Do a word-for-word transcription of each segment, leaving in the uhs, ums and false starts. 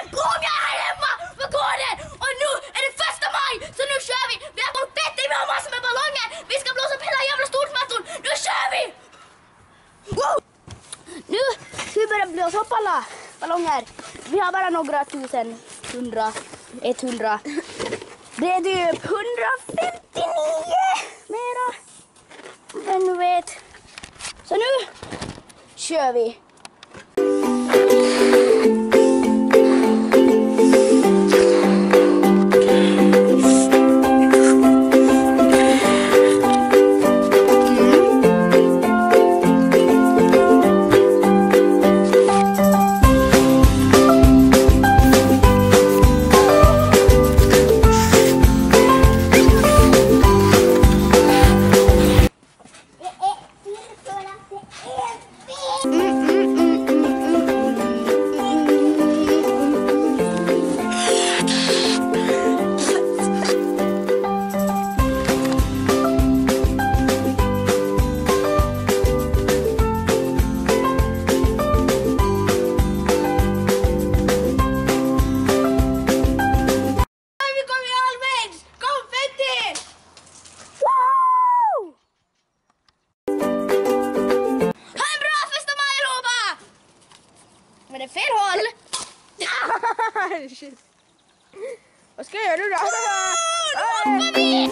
gånger här hemma! Vad går det? Och nu är det första maj, så nu kör vi! Vi har konfetti, vi har massor med ballonger! Vi ska blåsa upp hela jävla stortmattan! Nu kör vi! Wow! Nu ska vi börja blåsa upp alla ballonger. Vi har bara några tusen, hundra, etthundra. Det är typ hundrafemtionio mera än du vet. Så nu kör vi. Men det är fel håll! Vad ska jag göra nu då? Oh, nu hoppar vi!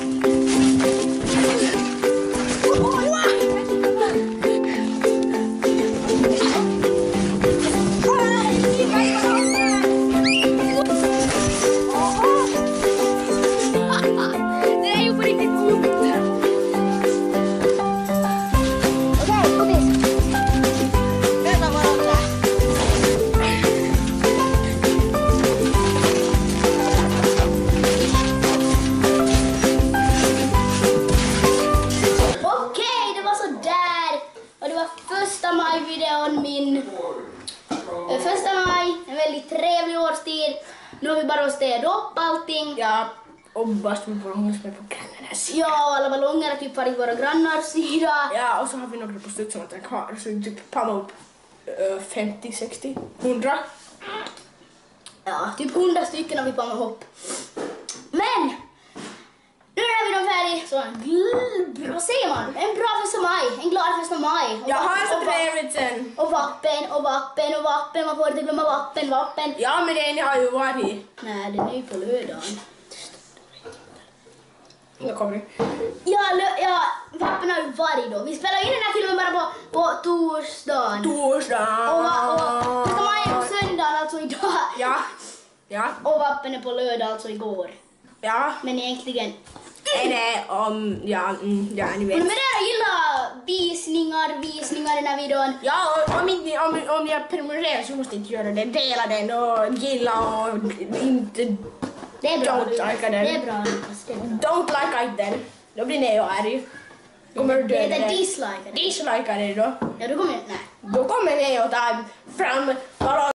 Det är ju på riktigt ont. Okej, kompis. Vänta varandra. Första maj-videon min. Första maj, en väldigt trevlig årstid. Nu har vi bara städat upp allting. Ja, och bara stå på ballonger som är på grannarnas sida. Ja, alla ballonger har typ varit våra grannars sida. Ja, och så har vi några på studs som är kvar. Så vi typ pallar upp uh, femtio, sextio, hundra. Ja, typ hundra stycken har vi pallat upp. Men nu är vi de färdiga. Så gl- vad säger man? En bra första maj. En glad första maj. Jag har så trevligt sen. Och vappen, och vappen, och vappen. Man får inte glömma vappen, vappen. Ja, men den har ju varit. Nej, den är ju på lördagen. Nu kommer det. Ja, lö- ja, vappen har ju varit då. Vi spelar in den här filmen bara på, på torsdagen. Torsdag. Och, va- och första maj är på söndagen, alltså idag. Ja. Ja. Och vappen är på lördag, alltså igår. Ja. Men egentligen... Är det om... Ja, mm, ja, ni vet. Men det där gillar visningar, visningar i den här videon. Ja, och om, inte, om, om jag prenumererar så måste jag inte göra det. Dela den och gilla och inte... Det är bra. Don't like den. Det är bra, Lukas. Det är bra. Don't like den. Då blir ni arg. Kommer du Det döda heter det? dislike. Dislike det då. Ja, då kommer jag... Nej. Då kommer ni att ta fram